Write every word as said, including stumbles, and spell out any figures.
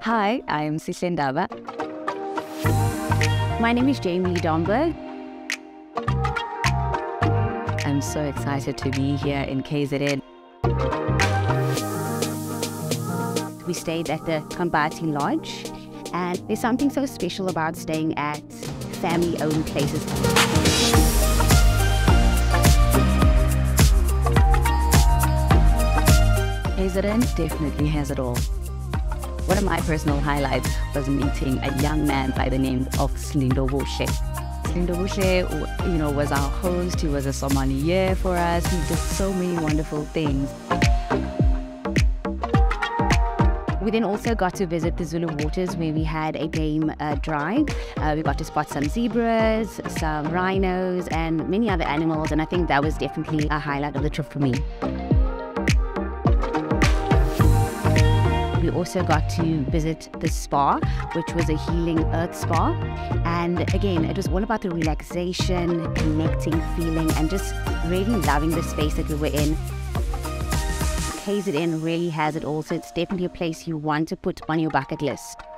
Hi, I'm Sihle Ndaba. My name is Jamie Domburg. I'm so excited to be here in K Z N. We stayed at the Qambathi Lodge, and there's something so special about staying at family-owned places. K Z N definitely has it all. One of my personal highlights was meeting a young man by the name of Domburg Sihle Ndaba, you know, was our host. He was a sommelier for us. He did so many wonderful things. We then also got to visit the ZuluWaters, where we had a game uh, drive. Uh, we got to spot some zebras, some rhinos, and many other animals, and I think that was definitely a highlight of the trip for me. We also got to visit the spa, which was a healing earth spa. And again, it was all about the relaxation, connecting feeling, and just really loving the space that we were in. K Z N really has it all, so it's definitely a place you want to put on your bucket list.